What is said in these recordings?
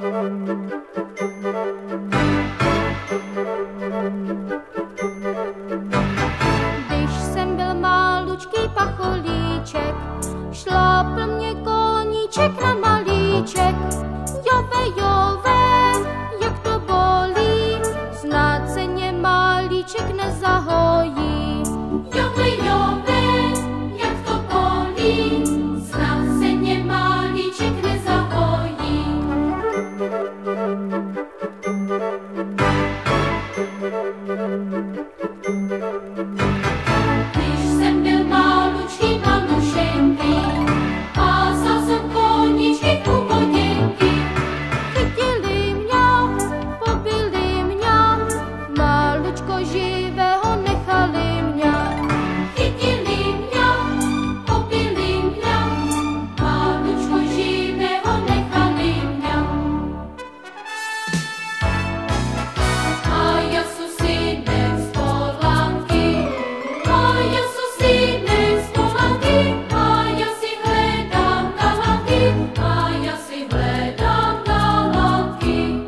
Když jsem byl malučký pacholíček, šlápl mě koníček na malíček. Jove, jak to bolí, snad se mě malíček nezahojí. Jove, jak to bolí, snad se mě malíček nezahojí. Když jsem byl malučký malušenky, pásal jsem koníčky u voděnky. Chytili mě, pobili mě, malučko živého nechali mě. Chytili mě, pobili mě, malučko živého nechali mě. A já jsem synek z Polanky, a já jsem synek z Polanky, a já si hledám galanky, a já si hledám galanky.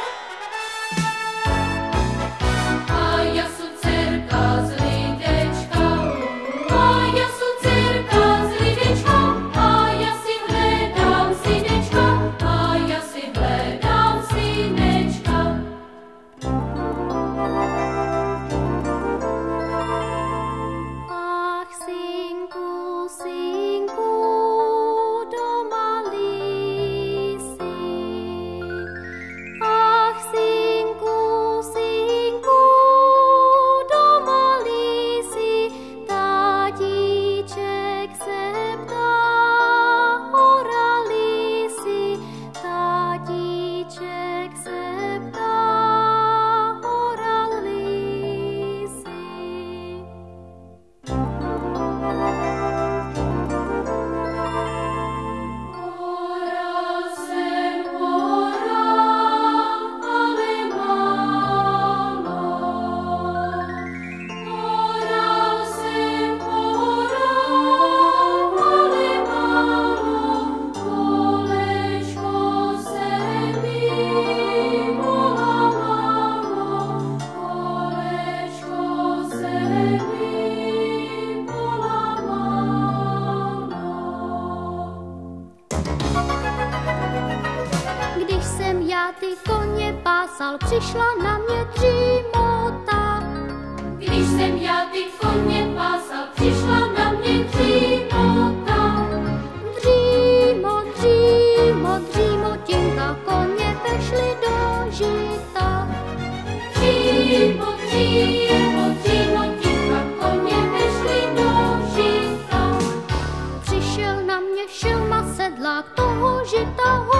A já jsem dcerka z Lidečka, a já jsem dcerka z Lidečka, a já si hledám synečka, a já si hledám synečka. Ach, synku, synku, doma lísi. Ach, synku, synku, doma lísi. Tatíček se ptá, hora lísi. Tatíček se ptá, hora lísi. Hora jsem hora, ale málo. Hora jsem hora, ale málo. Kolečko se mi polamalo. Kolečko se mi polamalo. Když jsem já ty koně pásal, přišla na mě dřímota. Když jsem já ty koně pásal, přišla na mě dřímota. Dřímo, dřímo, dřímotinka, koně vešly do žita. Dřímo, dřímo, dřímotinka, koně vešly do žita. Přišel na mě šelma sedlák, toho žita